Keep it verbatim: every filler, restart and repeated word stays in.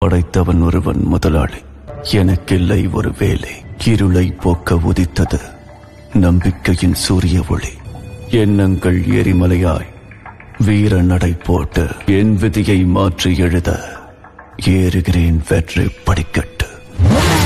படைத்தவன் ஒருவன் முதலாளி. எனக்கில்லை ஒரு வேலை. இருளை போக்க உதித்தது நம்பிக்கையின் சூரிய ஒளி. எண்ணங்கள் எரிமலையாய் வீர நடை போட்டு என் விதியை மாற்றி எழுத ஏறுகிறேன் வெற்றி படிக்கட்டு.